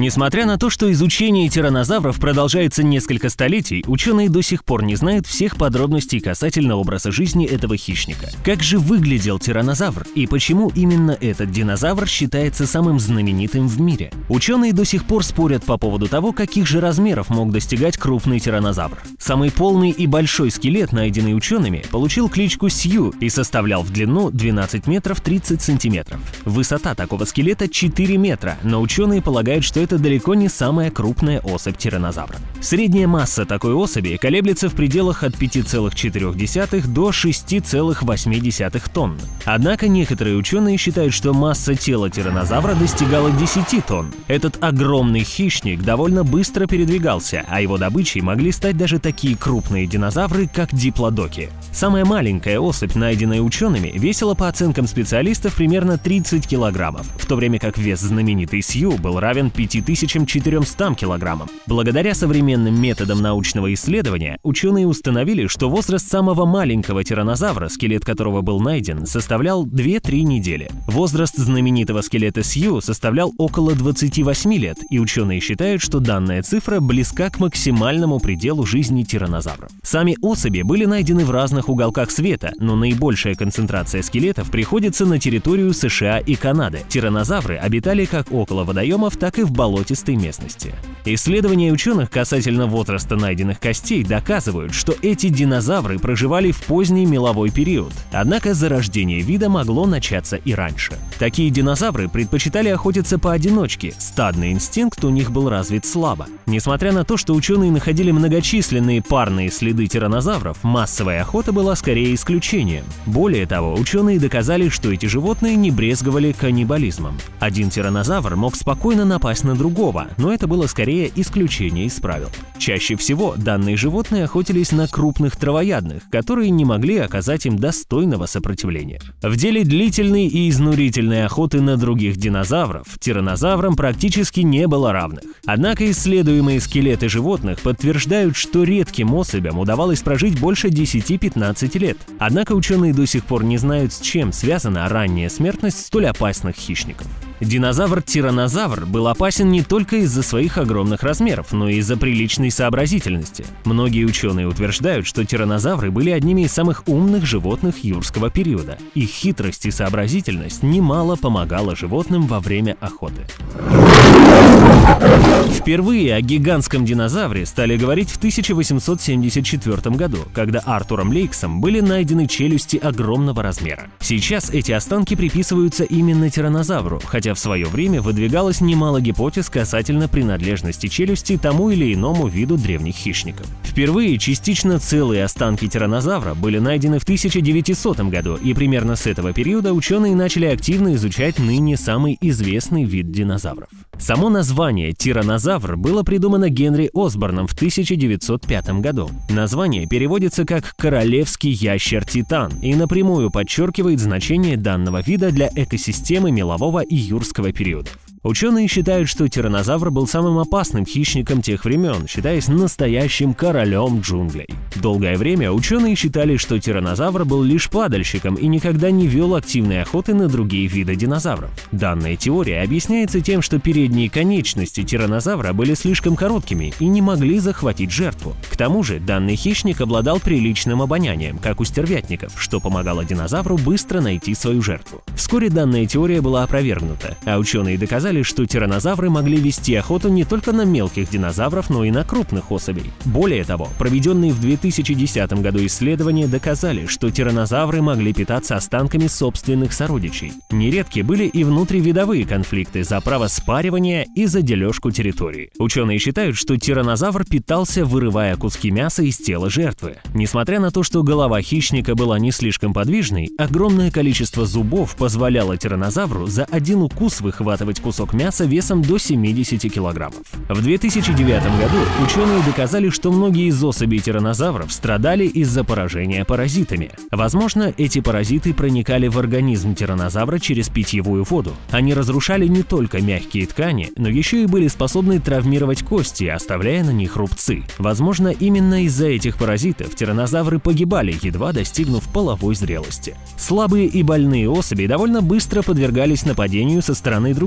Несмотря на то, что изучение тираннозавров продолжается несколько столетий, ученые до сих пор не знают всех подробностей касательно образа жизни этого хищника. Как же выглядел тираннозавр и почему именно этот динозавр считается самым знаменитым в мире? Ученые до сих пор спорят по поводу того, каких же размеров мог достигать крупный тираннозавр. Самый полный и большой скелет, найденный учеными, получил кличку Сью и составлял в длину 12 метров 30 сантиметров. Высота такого скелета 4 метра, но ученые полагают, что это далеко не самая крупная особь тираннозавра. Средняя масса такой особи колеблется в пределах от 5,4 до 6,8 тонн. Однако некоторые ученые считают, что масса тела тираннозавра достигала 10 тонн. Этот огромный хищник довольно быстро передвигался, а его добычей могли стать даже такие крупные динозавры, как диплодоки. Самая маленькая особь, найденная учеными, весила по оценкам специалистов примерно 30 килограммов, в то время как вес знаменитой Сью был равен 5400 килограммам. Благодаря современным методам научного исследования ученые установили, что возраст самого маленького тираннозавра, скелет которого был найден, составлял 2-3 недели. Возраст знаменитого скелета Сью составлял около 28 лет, и ученые считают, что данная цифра близка к максимальному пределу жизни тираннозавров. Сами особи были найдены в разных уголках света, но наибольшая концентрация скелетов приходится на территорию США и Канады. Тираннозавры обитали как около водоемов, так и в болотистой местности. Исследования ученых касательно возраста найденных костей доказывают, что эти динозавры проживали в поздний меловой период, однако зарождение вида могло начаться и раньше. Такие динозавры предпочитали охотиться поодиночке, стадный инстинкт у них был развит слабо. Несмотря на то, что ученые находили многочисленные парные следы тираннозавров, массовая охота была скорее исключением. Более того, ученые доказали, что эти животные не брезговали каннибализмом. Один тираннозавр мог спокойно напасть на другого, но это было скорее исключение из правил. Чаще всего данные животные охотились на крупных травоядных, которые не могли оказать им достойного сопротивления. В деле длительной и изнурительной охоты на других динозавров тираннозаврам практически не было равных. Однако исследуемые скелеты животных подтверждают, что редким особям удавалось прожить больше 10-15 лет. Однако ученые до сих пор не знают, с чем связана ранняя смертность столь опасных хищников. Динозавр-тираннозавр был опасен не только из-за своих огромных размеров, но и из-за приличной сообразительности. Многие ученые утверждают, что тираннозавры были одними из самых умных животных юрского периода. Их хитрость и сообразительность немало помогала животным во время охоты. Впервые о гигантском динозавре стали говорить в 1874 году, когда Артуром Лейксом были найдены челюсти огромного размера. Сейчас эти останки приписываются именно тираннозавру, хотя в свое время выдвигалось немало гипотез касательно принадлежности челюсти тому или иному виду древних хищников. Впервые частично целые останки тираннозавра были найдены в 1900 году, и примерно с этого периода ученые начали активно изучать ныне самый известный вид динозавров. Само название «тираннозавр» было придумано Генри Осборном в 1905 году. Название переводится как «королевский ящер-титан» и напрямую подчеркивает значение данного вида для экосистемы мелового и юрского периодов. Ученые считают, что тираннозавр был самым опасным хищником тех времен, считаясь настоящим королем джунглей. Долгое время ученые считали, что тираннозавр был лишь падальщиком и никогда не вел активной охоты на другие виды динозавров. Данная теория объясняется тем, что передние конечности тираннозавра были слишком короткими и не могли захватить жертву. К тому же данный хищник обладал приличным обонянием, как у стервятников, что помогало динозавру быстро найти свою жертву. Вскоре данная теория была опровергнута, а ученые доказали, что тираннозавры могли вести охоту не только на мелких динозавров, но и на крупных особей. Более того, проведенные в 2010 году исследования доказали, что тираннозавры могли питаться останками собственных сородичей. Нередки были и внутривидовые конфликты за право спаривания и за дележку территории. Ученые считают, что тираннозавр питался, вырывая куски мяса из тела жертвы. Несмотря на то, что голова хищника была не слишком подвижной, огромное количество зубов позволяло тираннозавру за один укус выхватывать кусок мяса весом до 70 килограммов. В 2009 году ученые доказали, что многие из особей тираннозавров страдали из-за поражения паразитами. Возможно, эти паразиты проникали в организм тираннозавра через питьевую воду. Они разрушали не только мягкие ткани, но еще и были способны травмировать кости, оставляя на них рубцы. Возможно, именно из-за этих паразитов тираннозавры погибали, едва достигнув половой зрелости. Слабые и больные особи довольно быстро подвергались нападению со стороны других хищников,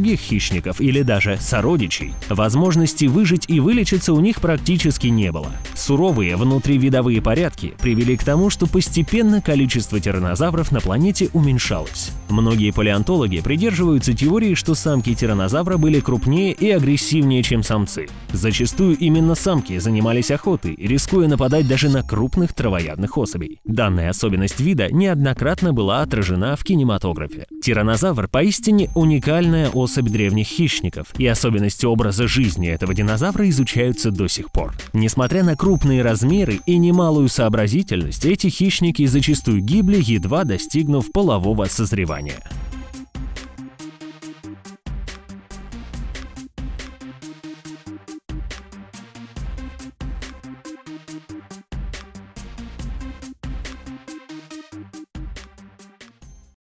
хищников или даже сородичей, возможности выжить и вылечиться у них практически не было. Суровые внутривидовые порядки привели к тому, что постепенно количество тираннозавров на планете уменьшалось. Многие палеонтологи придерживаются теории, что самки тираннозавра были крупнее и агрессивнее, чем самцы. Зачастую именно самки занимались охотой, рискуя нападать даже на крупных травоядных особей. Данная особенность вида неоднократно была отражена в кинематографе. Тираннозавр поистине уникальная особь древних хищников, и особенности образа жизни этого динозавра изучаются до сих пор. Несмотря на крупные размеры и немалую сообразительность, эти хищники зачастую гибли, едва достигнув полового созревания.